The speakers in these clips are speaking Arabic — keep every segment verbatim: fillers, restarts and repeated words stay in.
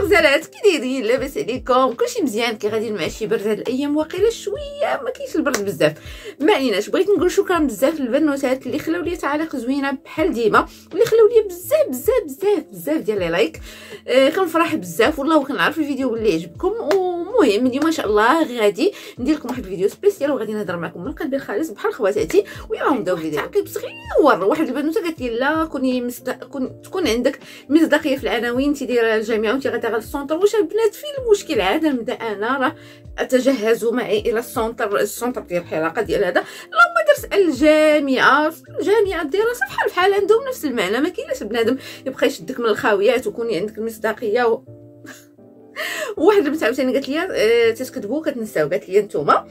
غزالات كي دايرين؟ لاباس عليكم؟ كلشي مزيان؟ كي غادي مع شي برد هاد الايام؟ واقيلا شويه ما كاينش البرد بزاف. ما عليناش، بغيت نقول شكرا بزاف للبنوتات اللي خلاو لي تعاليق زوينه بحال ديما، واللي خلاو لي بزاف بزاف بزاف بزاف ديال لي لايك. آه كنفرح بزاف والله، وكنعرف الفيديو باللي عجبكم. ومهم اليوم ان شاء الله غادي ندير لكم واحد الفيديو سبيسيال، وغادي نهضر معكم من قلبي الخالص بحال خواتاتي. ويلا نبداو الفيديو. تعقيب صغير، واحد البنوته قالت لي لا كوني مصد... كون تكون عندك مصداقيه في العناوين، انت دايره الجامعه وانت غادا غا للسونطر. واش البنات فين المشكل؟ عاد نبدا انا راه اتجهز معي الى السونطر السونطر ديال الحلاقه ديال هذا. اللهم درت الجامعه الجامعه الدراسه بحال بحال عندهم نفس المعنى. ما كاينلاش بنادم يبقى يشدك من الخاويات وكوني عندك المصداقيه و... وواحد البنت عاوتاني قالت لي اه تتكذبوا كتنساو. قالت لي نتوما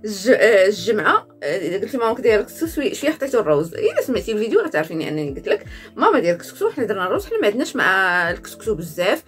الجمعه قلت لي ماما دايره كسكس شويه حطيتو الروز. الا سمعتي الفيديو غتعرفيني انني قلت لك ماما دايره كسكسو، حنا درنا الروز. حنا ما عندناش مع الكسكسو بزاف،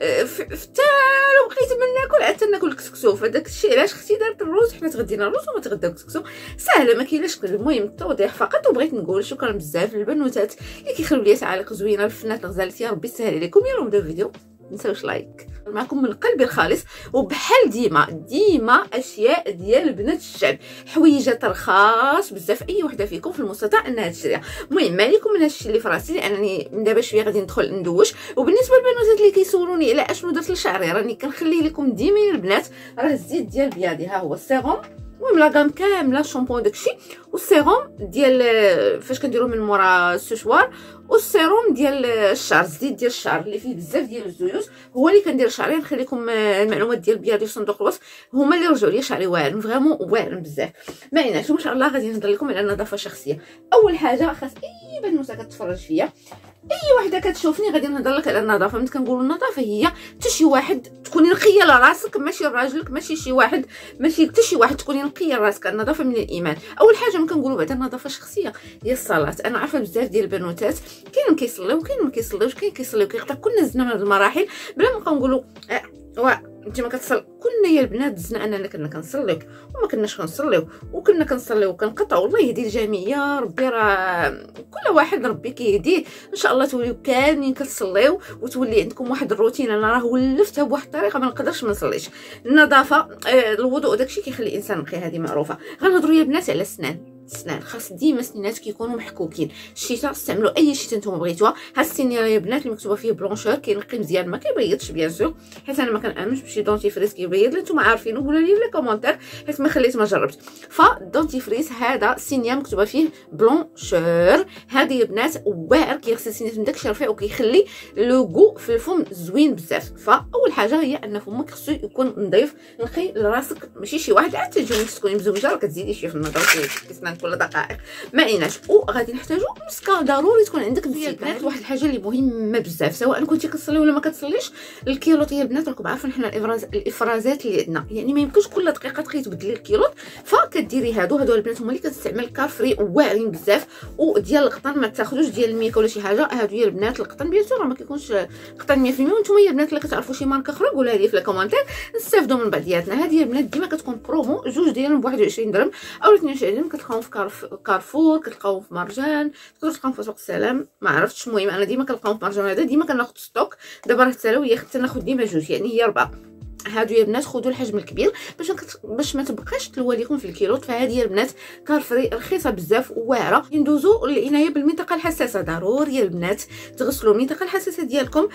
حتى لو بقيت من ناكل عاد ناكل الكسكسو. فداك الشيء علاش اختي دارت الروز، حنا تغدينا الروز وما تغداو الكسكسو. ساهله ما كاينلاش. المهم التوضيح فقط. وبغيت نقول شكرا بزاف للبنوتات اللي كيخليو لي تعاليق زوينه، الفنات الغزالات، يا ربي يسهل عليكم. يلا نبداو الفيديو. متنساوش لايك معكم من قلبي الخالص. وبحال ديما ديما اشياء ديال بنات الشعب، حويجات رخاص بزاف، اي وحده فيكم في المستطاع انها تشريها. المهم ما عليكم من هادشي اللي في راسي، لانني من دابا شويه غادي ندخل ندوش. وبالنسبه للبنات اللي كيسولوني على اشنو درت لشعري، راني كنخلي لكم ديما يا البنات راه الزيت ديال بيادي. ها هو السيروم، المهم لا غام كامله، الشامبو داكشي، والسيروم ديال فاش كنديرو من مورا السشوار، والسيروم ديال الشعر، الزيت ديال الشعر اللي فيه بزاف ديال الزيوت، هو اللي كندير شعري. نخلي لكم المعلومات ديال بيادي في صندوق الوصف، هما اللي رجعوا لي شعري واعر فريمون واعر بزاف. ما عيناش وما شاء الله. غادي نهضر لكم على النظافه الشخصيه. اول حاجه خاص اي بنوته كتفرج فيا، اي وحده كتشوفني، غادي نهضر لك على النظافه. ملي كنقولوا النظافه هي حتى شي واحد تكوني نقيه لراسك، ماشي راجلك، ماشي شي واحد، ماشي حتى شي واحد، تكوني نقيه لراسك. النظافه من الايمان. اول حاجه ملي كنقولوا بعدا النظافه الشخصيه هي الصلاه. انا عارفه بزاف ديال البنوتات كاين اللي كيصليو وكاين اللي ما كيصليوش، كاين كيصليو كيقطع. كنا دزنا من هاد المراحل بلا ما نبقاو نقولوا اه وا انت ما كتصل. كنا يا البنات دزنا اننا كنا كنصليو وما كناش كنصليو، وكنا كنصليو وكنقطعوا. الله يهدي الجميع يا ربي. راه كل واحد ربي كيهديه ان شاء الله. توليو كاملين كتصليو وتولي عندكم واحد الروتين. انا راه ولفتها بواحد الطريقه ما نقدرش ما نصليش. النظافه آه الوضوء داكشي كيخلي الانسان نقي، هذه معروفه. غنهضروا يا البنات على السنان. السنان خاص ديما سنيناتك يكونوا محكوكين. الشتاء استعملوا اي شتاء نتوما بغيتوها. ها السنيه يا بنات اللي مكتوبه فيه بلونشور كينقي مزيان، ما كيبيضش بيان سور، حيت انا ما كنامنش بشي دونتيفريس كيبيض. نتوما عارفين، قولوا لي في لي كومونتير، حيت ما خليت ما جربت. فالدونتيفريس هذا السنيه مكتوبه فيه بلونشور، هذه يا بنات واعر، كيغسل سنيات من داكشي رفيع وكيخلي لو غو في الفم زوين بزاف. فاول حاجه هي ان فمك خصو يكون نظيف نقي لراسك، ماشي شي واحد عاد تجي تكوني مزوجه راه كتزيدي شي في النظافه كيسنان كل دقائق. ما عيناش. وغادي نحتاجو مسكه، ضروري تكون عندك البنات. واحد الحاجه اللي مهمه بزاف، سواء كنتي كتصلي ولا ما كتصليش، الكيلوط يا البنات راكم عارفين حنا الافراز الافرازات اللي عندنا، يعني ما يمكنش كل دقيقه تبقاي تبدلي الكيلوط. فكديري هادو هادو البنات هما اللي كتستعمل كارفري واعرين بزاف. وديال القطن ما تاخذوش ديال الميكا ولا شي حاجه. هادو يا البنات القطن بيان سور ما كيكونش قطن مية في المية. وانتم يا البنات اللي كتعرفوا شي ماركه اخرى قولها لي في الكومونتير نستافدوا من بعضياتنا. هذه يا البنات ديما كتكون برومو، جوج ديالهم ب واحد وعشرين درهم او اثنين وعشرين درهم. كتلقاوهم في كارف كارفور، كتلقاوهم في مرجان، تقدروا تلقاوهم في سوق السلام، ما عرفتش. المهم انا ديما كنلقاوهم في مرجان. هذا ديما كناخذ ستوك. دابا راه تسالاو هي حتى ناخذ ديما جوج، يعني هي ربعه. هادو يا بنات خذوا الحجم الكبير باش باش ما تبقاش تلوى لكم في الكيلوط. فهذه يا البنات كارفري رخيصه بزاف وواعره. ندوزو للعنايه بالمنطقه الحساسه. ضروري يا البنات تغسلوا المنطقه الحساسه ديالكم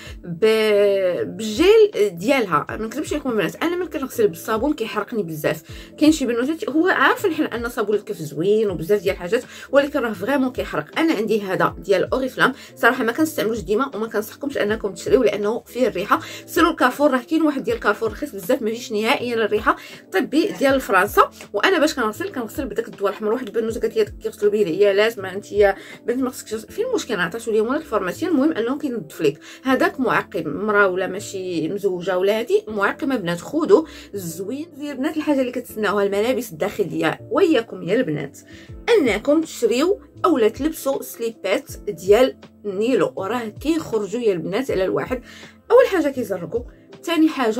بالجيل ديالها. ما نكذبش لكم البنات، انا ملي كنغسل بالصابون كيحرقني بزاف. كاين شي بنوتات هو عارفين حنا ان صابون الكف زوين وبزاف ديال الحاجات، ولكن راه فريمون كيحرق. انا عندي هذا ديال اوريفلام صراحه ما كنستعملوش ديما، وما كنصحكمش انكم تشريوه لانه فيه الريحه. سيروا الكارفور، راه كاين واحد ديال كارفور رخيص بزاف ما فيش نهائيا الريحه، طبي ديال فرنسا. وانا باش كنغسل كنغسل بداك الضوء الحمر. واحد البنوته قالت لي كيغسلوا به العيالات، ما انت يا بنت ما خصكش. فين المشكل؟ عطاتو لي مولك الفورماسيون. المهم انه كينظف لك. هذاك معقم، مراه ولا ماشي مزوجه ولا هادي معقمه بنات خذوا الزوين ديال البنات. الحاجه اللي كتسناوها الملابس الداخليه، وياكم يا البنات انكم تشريو اولا تلبسوا سليبات ديال النيلو، وراه كيخرجوا يا البنات على الواحد. اول حاجه كيزرقوا، ثاني حاجه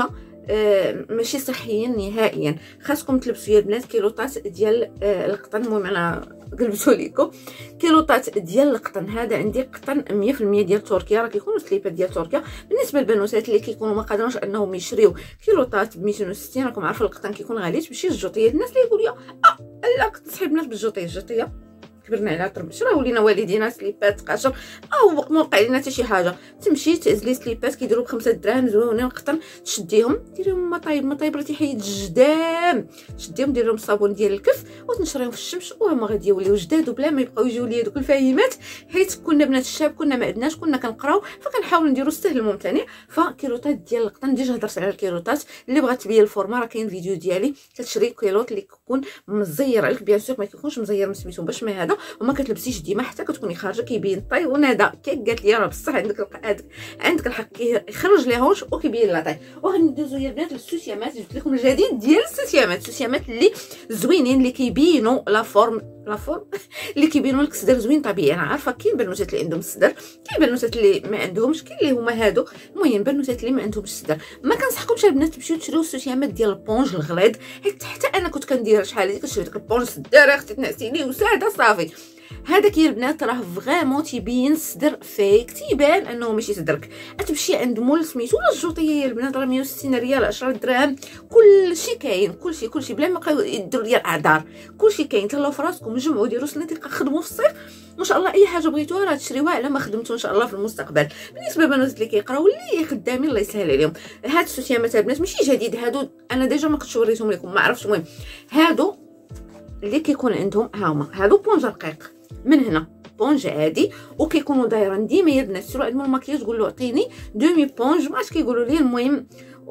آه ماشي صحيين نهائيا. خاصكم تلبسوا يا البنات كيلوطات ديال آه القطن. المهم انا قلبتو ليكم كيلوطات ديال القطن. هذا عندي قطن مية في المية ديال تركيا، راه كيكونوا سليبات ديال تركيا. بالنسبه للبنوتات اللي كيكونوا ما قادرينش انهم يشريو كيلوطات ب ميتين وستين، راكم عارفين القطن كيكون غالي، تمشي للجوطيه. الناس اللي يقول لي اه لا كنت تصحي البنات بالجوطيه، الجوطيه كبرنا على طربش، راه ولينا والدينا سليبات قاشر او ما وقع لنا حتى شي حاجه. تمشي تعزلي سليبات كيديروا بخمسة دراهم زوينين قطن، تشديهم ديريهم مطايب مطايب راه تيحيد الجدام، تشديهم ديريهم الصابون ديال الكف وتنشريهم في الشمس وهما غادي يوليو جداد وبلا ما يبقاو يجيو ليا دوك الفاهمات. حيت كنا بنات الشاب كنا ما عندناش، كنا كنقراو فكنحاولوا نديروا السهل الممتنع. فكيلوطات ديال القطن ديجا هضرت على الكيلوطات. اللي بغات تبين الفورما راه كاين فيديو ديالي كتشري كيلوط اللي كيكون مزير عليك، بيان سور ما كيكونش مزير مسميتو باش ما هذا، وما كتلبسيش ديما حتى كتكوني خارجه كيبين طاي ونادا. كي قالت لي راه بصح عندك الق... عندك الحق كيخرج لي هونش وكيبين لا طاي. وغندوزو يا بنات للسوسيامات. جبت لكم الجديد ديال السوسيامات، السوسيامات اللي زوينين اللي كيبينوا لا فورم لا فورم اللي كيبينوا لك الصدر زوين طبيعي. انا عارفه كاين بنوتات اللي عندهم الصدر، كاين بنوتات اللي ما عندهمش، كاين اللي هما هادو. المهم بنوتات اللي ما عندهمش الصدر ما كنصحكمش البنات تمشيو تشريو السوسيامات ديال البونج الغليظ، حيت حتى انا كنت كندير شحال هادي كنشري داك البونج صدر اختي تنعسيني وساده صافي. هذاك يا البنات راه فريمون تيبين الصدر فيك، تيبان انه ماشي صدرك. تمشي عند مول سميتو ولا الجوطيه يا البنات راه مية وستين ريال عشرة دراهم، كلشي كاين، كلشي كلشي بلا ما بقاو يديروا ليا الاعذار، كلشي كاين. تهلاو في راسكم جمعوا ديروا سنتيقه خدموا في الصيف ما شاء الله. اي حاجه بغيتوها راه تشريوها على ما خدمتوا ان شاء الله في المستقبل. بالنسبه للبنات اللي كيقراو اللي خدامين الله يسهل عليهم، هاد السوسيامات البنات ماشي جديد، هادو انا ديجا ما كنتش وريتهم لكم ما عرفتش. المهم هادو اللي كيكون عندهم ها هما، هادو بونج رقيق من هنا بونج عادي وكيكونوا دايرين ديما يا البنات. سيروا عندهم الماكياج قولوا عطيني دومي بونج، ما عرفتش كيقولوا لي، المهم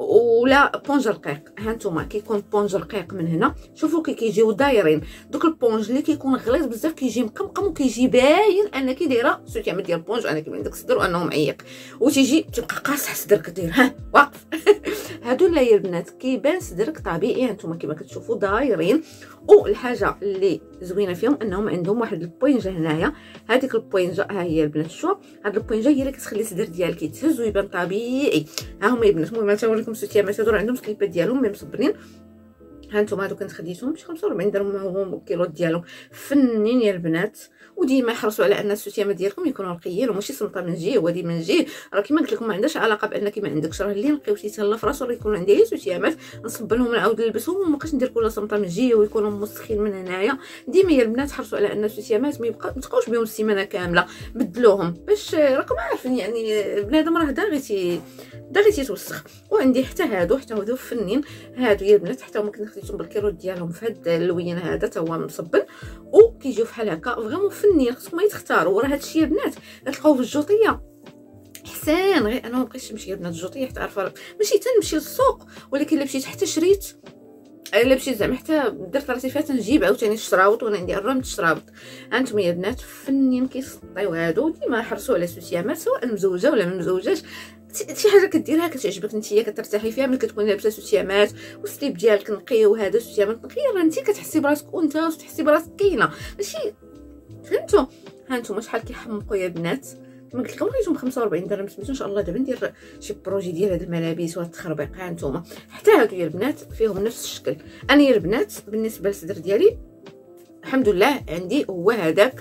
ولا بونج رقيق. ها نتوما كيكون بونج رقيق من هنا، شوفوا كي كيجيو دايرين. دوك البونج اللي كيكون غليظ بزاف كيجي مقمقم وكيجي باين انك دايره سوتيامه ديال البونج، انا كيبان داك الصدر وانه معيق وتيجي تبقى قاصح صدرك داير ها واقف. هادو لا يا البنات كيبان صدرك طبيعي، هانتوما كيما كتشوفوا دايرين. والحاجه اللي زوينه فيهم انهم عندهم واحد البوينجه هنايا، هذيك البوينجه ها هي البنات. شوف هاد البوينجه هي اللي كتخلي الصدر ديالك يتهز ويبان طبيعي. ها هما البنات. المهم نوريكم السوتيامات هادو عندهم سليبات ديالهم مي مصبرين. ها نتوما هادو كنت خديتهم بشي خمسة وربعين درهم هما الكيلو ديالهم فنين يا البنات. وديما حرصوا على ان السوتيامات ديالكم يكونوا نقيين وماشي صمطه من جهه وهذه من جهه. راه كيما قلت لكم ما عندهاش علاقه بانك ما عندكش، راه اللي نقيوتي تهلا في راسو راه يكون عندي غير سوتيامات نصب لهم نعاود نلبسهم ومابقاش ندير كل صمطه من جهه ويكونوا مسخين من هنايا. ديما يا البنات حرصوا على ان السوتيامات ما يبقاو ما تبقاوش بهم السيمانه كامله، بدلوهم باش راكم عارفين يعني بنادم راه داغي تي داغي تيتوسخ. وعندي حتى هادو حتى هادو فنين. هادو يا البنات حتى هما كنت خديتهم بالكيلو ديالهم في هاد اللوين هذا تا هو مصبن وكيجيو بحال هكا فريمون فنين. خصكم يتختاروا. وراه هادشي يا البنات غتلقاو في الجوطيه احسان، غير انا ما بقيتش نمشي يا البنات الجوطيه حتى عارفه ماشي تنمشي للسوق، ولكن الا مشيت حتى شريت الا مشيت زعما حتى درت راسي فيها تنجيب عاوتاني الشراوط وانا عندي الرمد الشراوط. هانتوما يا البنات فنين كيسطيو هادو. ديما حرصوا على السوسيامات سواء مزوجه ولا ما مزوجاش، شي حاجه كديرها كتعجبك نتيا كترتاحي فيها. ملي كتكوني لابسه سوسيامات والسليب ديالك نقي وهذا سوسيامات نقيه راه انت كتحسي براسك وانت وتحسي براسك كاينه ماشي فهمتوا. هانتوما شحال كيحمقوا يا البنات. كما قلت لكم لقيتهم ب خمسة وأربعين درهم سميتو ان شاء الله دابا ندير شي بروجي ديال هاد الملابس وهاد التخربيق. ها نتوما حتى هادو يا البنات فيهم نفس الشكل. انا يا البنات بالنسبه للصدر ديالي الحمد لله عندي هو هذاك،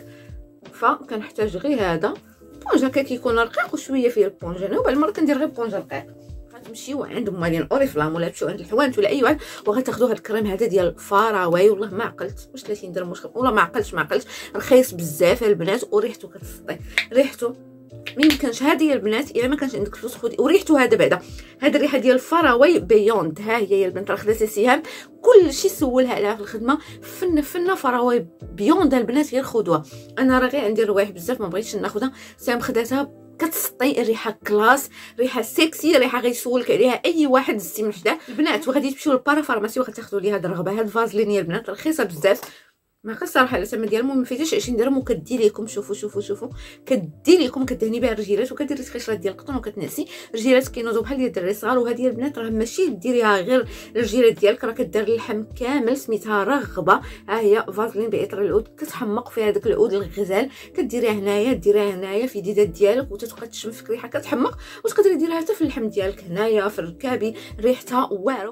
فكنحتاج غير هذا بونج هكا كيكون رقيق وشويه فيه البونج. انا وبعد المره كندير غير بونج رقيق. غتمشيو عند مالين اوريفلام ولا تمشيو عند الحوانت ولا اي واحد وغتاخذوا هاد الكريم هذا ديال فراواي. والله ما عقلت واش ثلاثين درهم واش والله ما عقلتش ما عقلتش رخيص بزاف البنات وريحته كتسطي ريحته ما يمكنش. هذه يا البنات الا ما كانش عندك فلوس خدي. وريحته هذا بعدا هذه الريحه ديال فراواي بيوند. ها هي يا البنات راه خدات سهام كلشي سولها عليها في الخدمه فن فن فراواي بيوند البنات غير خذوها. انا راه غير عندي روايح بزاف ما بغيتش ناخذها سام خداتها كتسطي الريحه كلاس ريحه سكسي ريحه غيسولك عليها اي واحد السي من حدا البنات. وغادي تمشيو للبارا فارماسي وغتاخذوا ليها هاد الرغبه. هاد فازلين يا البنات رخيصه بزاف ما عرفتش الصراحه الثمن ديالهم ما فايتش عشرين درهم وكدي ليكم. شوفوا شوفوا شوفوا كدي ليكم كدهني بها الرجيلات وكديري القشرات ديال القطن وكتنعسي رجيلات كينوضوا بحال ديال الدراري الصغار. وهذه البنات راه ماشي ديريها غير الرجيلات ديالك، راه كدير اللحم كامل سميتها رغبه. ها هي فازلين بعطر العود كتحمق فيها داك العود الغزال كديريها هنايا ديريها هنايا في يديدات ديالك وتتبقى تشم فيك ريحه كتحمق وتقدري ديريها حتى في اللحم ديالك هنايا في الركابي ريحتها واعره.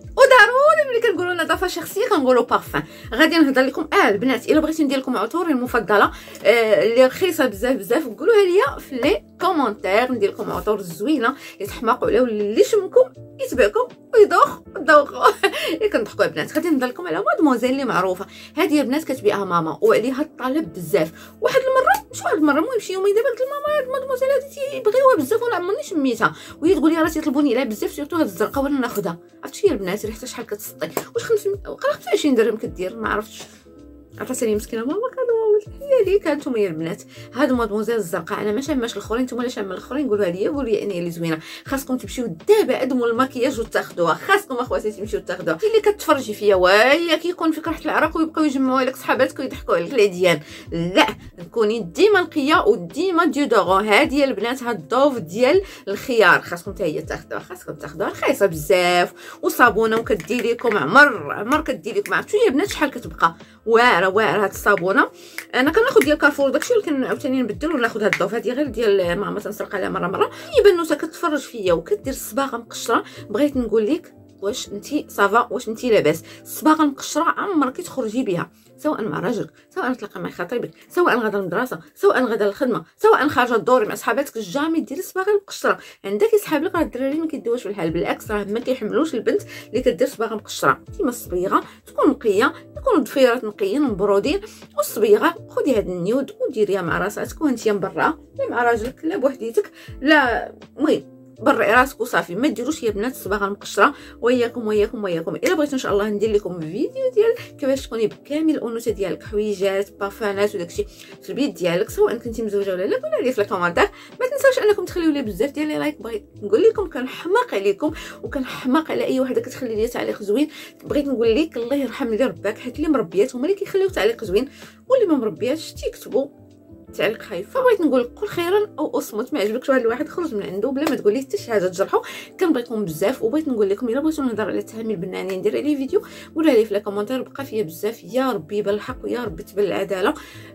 وضروري ملي كنقولوا نظافه شخصيه كنقولوا بارفان. غادي نهضر لكم اه البنات الا بغيتو ندير لكم عطوري المفضله آه اللي رخيصه بزاف بزاف قولوها ليا في لي كومونتير ندير لكم عطور زوينه اللي تحماقوا عليها واللي يشمكم يتبعكم ويدوخ ذوقوا. كنضحكوا البنات. غادي نهضر لكم على مادموزيل اللي معروفه. هذه البنات كتبيعها ماما وعليها الطلب بزاف. واحد المره مش واحد المره المهم شي يومين دابا قلت لماما هاد مادموزيل هادي تيبغيوها بزاف وانا عمرني شميتها وهي تقول لي راه تيطلبوني عليها بزاف سيرتو هاد الزرقاء وانا ناخذها. عرفتي هي البنات ريحتها شحال كتسطي واش خمسمية وقال خمسة وعشرين درهم كدير ما عرفتش. عطاتني مسكينه ماما كانوا هي ليك هانتوما يا البنات. هاد مادموزيل الزرقاء انا ما شاماش الاخرين نتوما اللي شامين الاخرين قولوها لي قولوا لي اني اللي زوينه. خاصكم تمشيو دابا ادموا المكياج وتاخذوها. خاصكم اخواتي تمشيو تاخذوها. اللي كتفرجي فيا وهي كيكون فيك ريحه العرق ويبقاو يجمعوا لك صحاباتك ويضحكوا عليك العديان. لا كوني ديما نقيه وديما ديودورون. هذه البنات هاد الضوف ديال الخيار خاصكم حتى هي تاخذوها. خاصكم تاخذوها رخيصه بزاف وصابونه وكدير لكم عمر عمر كدير لكم. عرفتوا يا بنات شحال كتبقى واعره واعره هاد الصابونه. انا كناخذ ديال كارفور داكشي اللي كنعاوتاني نبدل وناخذ هاد الضوف. هذه غير ديال ماما تنسرق عليها مره مره. هي بنوته كتفرج فيا وكدير الصباغه مقشره بغيت نقول لك واش انتي صافا واش انتي لاباس. الصباغه المقشره عمرك تخرجي بها سواء مع راجلك سواء تلاقى مع خطيبك سواء غادا للمدرسه سواء غادا للخدمه سواء خارجه دوري مع صحاباتك جامي ديري الصباغه المقشره. عندك يسحاب لك راه الدراري ما كيديوش في الحال بالعكس راه ما كيحملوش البنت اللي كدير صباغه مقشره. كيما الصبيغه تكون نقيه يكونوا ضفيرات نقيين مبرودين والصبيغه خدي هاد النيود وديريها مع راساتك وانتي من برا لا مع راجلك لا بوحديتك لا المهم برعي راسك وصافي. ما ديروش يا بنات الصباغه المقشره. وياكم وياكم وياكم. الا بغيتوا ان شاء الله ندير لكم فيديو ديال كيفاش تكوني بكامل الانوثه ديالك حويجات بافانات وداكشي في البيت ديالك سواء كنتي مزوجه ولا لا. قولوا لي في الكومونتير. ما تنساوش انكم تخليو لي بزاف ديال لي لايك. بغيت نقول لكم كنحماق عليكم وكنحماق على اي وحده كتخلي لي تعليق زوين. بغيت نقول لك الله يرحم لي رباك حيت اللي مربيات هما اللي كيخليو تعليق زوين واللي ما مربياتش تيكتبوا تعليق خايف. فبغيت نقول قول خيرا او اصمت. ما عجبكش واحد الواحد خرج من عنده بلا ما تقول لي حتى شي حاجه تجرحوا. كنبغيكم بزاف وبغيت نقول لكم الا بغيتو نهضر على التهامي البنانيه ندير عليه فيديو قولوا لي في الكومونتير. بقى فيا بزاف يا ربي يبان الحق ويا ربي تبان العداله.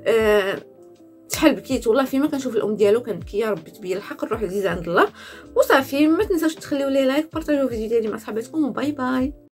أه شحال بكيت والله فيما كنشوف الام ديالو كنبكي يا ربي تبين الحق الروح عزيزه عند الله وصافي. ما تنساوش تخليو لي لايك بارطاجيو الفيديو ديالي مع صحاباتكم وباي باي.